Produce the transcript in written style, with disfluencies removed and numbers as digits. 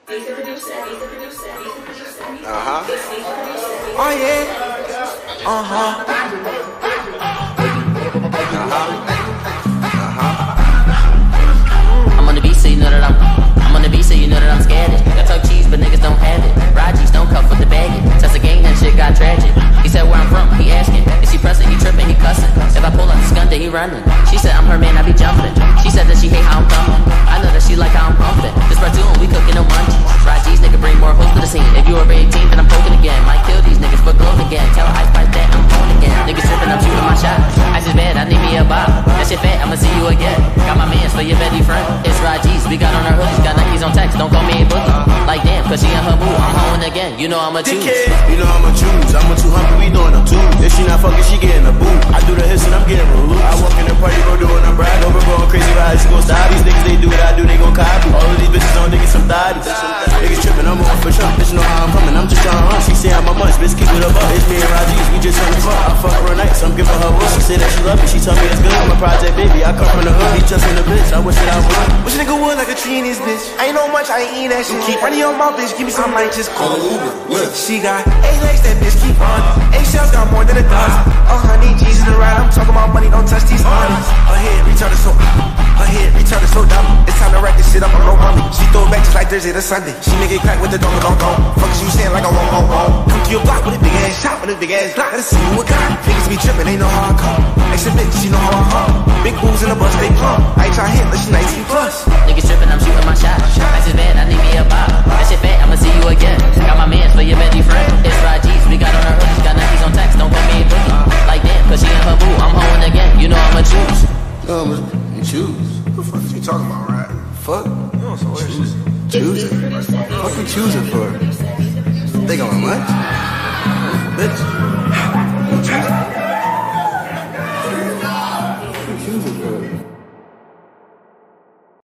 Oh yeah. I'm on the beat, so you know that I'm on the beat, so you know that I'm scared. I talk cheese, but niggas don't have it. Raud don't cuff with the baggage. Test the game, that shit got tragic. He said where I'm from, he asking. Is he pressing, he tripping, he cussing. If I pull up the gun, then he running. She said I'm her man, I be jumping. She said that she hate how I'm thumping. I know that she like how I'm pumping. This platoon, we cooking no munchies. Raud nigga bring more hoes to the scene. If you over 18, then I'm poking again. Might kill these niggas for gold again. Tell Ice Spice that I'm on again. Niggas tripping, I'm shooting my shot. Ice is bad, I need me a bottle. That shit fat, I'ma see you again. Got my mans for your Betty friend. It's Raud, we got on our hoodies, got Nikes on text. Don't call me a boogie. Like damn, cause she in her mood. I'm hoeing again. You know I'ma choose. You know I'ma choose. I'm too hungry, we doing them too. If she not fucking, she getting a boot. I do the hits and I'm getting real. I walk in the party, bro, doing a brag. Over going crazy, right? She gon' stop. These niggas, they do what I do, they gon' copy. All of these bitches on niggas some thotties. Niggas tripping, I'm on for sure. Bitch know how I'm coming, I'm just trying to run. She say I'm a munch, bitch, keep it up. It's me and Raud, we just trying to fuck. I fuck her nights, I'm giving her wood. She say that she love me, she tell me that's good. I'm a project baby, I come from the hood. He just in the bitch, I wish that I would. Wish a nigga would like a tree in his bitch. I ain't no much, I ain't eat that shit. Keep running your mouth, bitch, give me some light, just call an Uber. She got 8 legs, that bitch keep on. 8 shells got more than a dozen. 100 G's in the ride, I'm talking about money, don't touch these honors. Her head retarded so dumb. It's time to wrap this shit up, I'm no mommy. She throw it back just like Thursday to Sunday. She make it crack with the don't. Fuck is you saying like a wrong. Come to your block with a big ass shot, with a big ass block. Gotta see you a guy. Niggas be tripping, they know how I come. Extra bitch, she know how I hum. Big boobs in the bus, they plump. I ain't try hit, but she 19 plus. Niggas tripping, I'm shooting my shot. I just bad, I need me a bottle. That shit fat, I'ma see you again. Got my mans for your Betty friend. It's Raud, we got on our hoodies, got Nikes on text. Don't call me a boogie. Like damn, cause she in her mood. I'm hoeing again. You know I'ma choose. No, but you choose. What the fuck is you talking about, right? Fuck. You know some weird shit. Choosing. What you choosing for? Think I'm a munch? Bitch. You choosing? What you choosing for?